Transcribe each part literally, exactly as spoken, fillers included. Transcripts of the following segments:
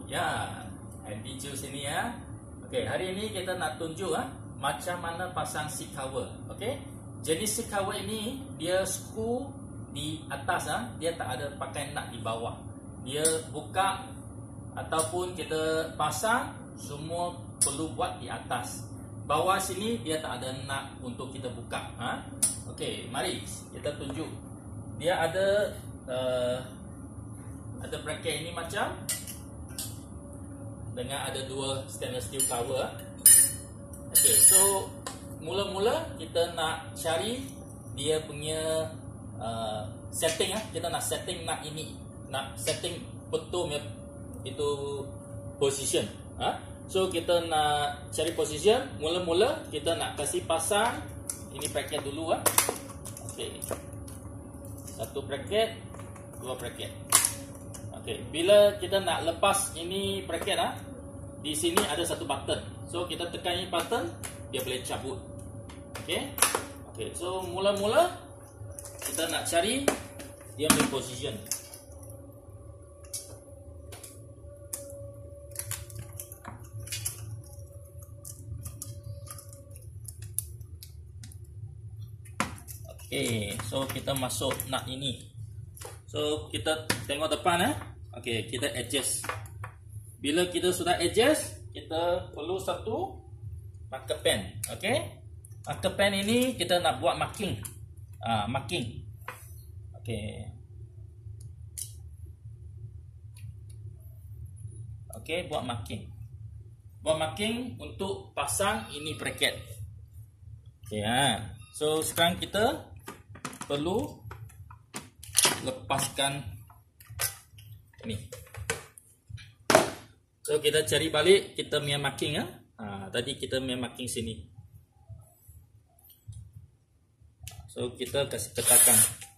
Ya, Andy Ju sini ya. Okey, hari ini kita nak tunjuk ah macam mana pasang seat cover. Okey. Jenis seat cover ini dia skru di atas ah, dia tak ada pakai nut di bawah. Dia buka ataupun kita pasang semua perlu buat di atas. Bawah sini dia tak ada nut untuk kita buka ha. Okey, mari kita tunjuk. Dia ada uh, ada bracket ini macam dengan ada dua stainless steel cover. Okey, so mula-mula kita nak cari dia punya uh, setting ah. Kita nak setting nak ini, nak setting betul itu position ah. So kita nak cari position. Mula-mula kita nak kasih pasang ini bracket dulu ah. Okey. Satu bracket, dua bracket. Okey, bila kita nak lepas ini bracket ah, di sini ada satu button. So kita tekan ini button, dia boleh cabut. Okey. Okey, so mula-mula kita nak cari dia punya position. Okey, so kita masuk nut ini. So kita tengok depan eh. Okey, kita adjust. Bila kita sudah adjust, kita perlu satu marker pen. Okey. Marker pen ini kita nak buat marking. Ah, marking. Okey. Okey, buat marking. Buat marking untuk pasang ini bracket. Okey ha. So sekarang kita perlu lepaskan ini. So kita cari balik kita punya marking ah. Ha, tadi kita punya marking sini. So kita kasih ketakan.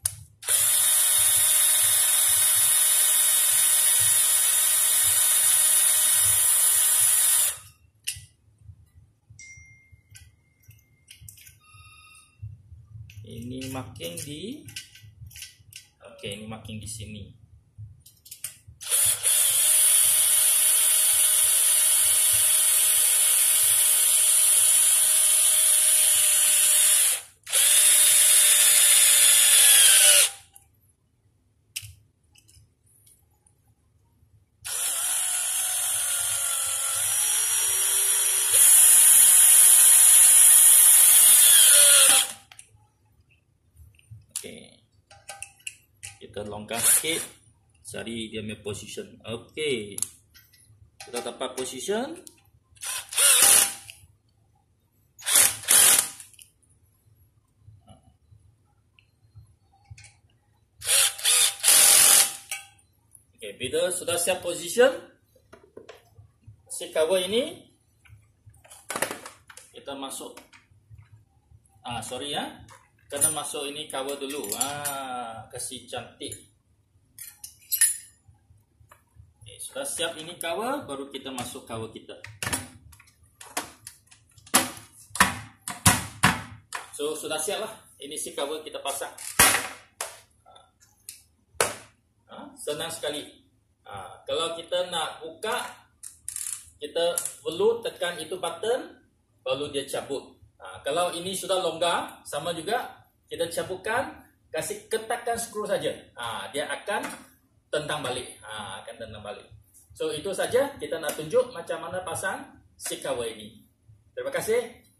Ini marking di Okey, ini marking di sini. Kita longgar sikit, cari dia punya position. Okey, kita dapat position. Okey, bila sudah siap position, seat cover ini kita masuk. Ah, sorry ya. Kena masuk ini cover dulu. Ah, kasih cantik. Okay, sudah siap ini cover, baru kita masuk cover kita. So sudah siap lah. Ini si cover kita pasang. Ah, senang sekali. Ah, kalau kita nak buka, kita perlu tekan itu button, baru dia cabut. Ah, kalau ini sudah longgar, sama juga. Kita cabutkan, kasih ketakkan skru saja. Ha, dia akan tendang balik. Ha, akan tendang balik. So itu saja kita nak tunjuk macam mana pasang seat cover ini. Terima kasih.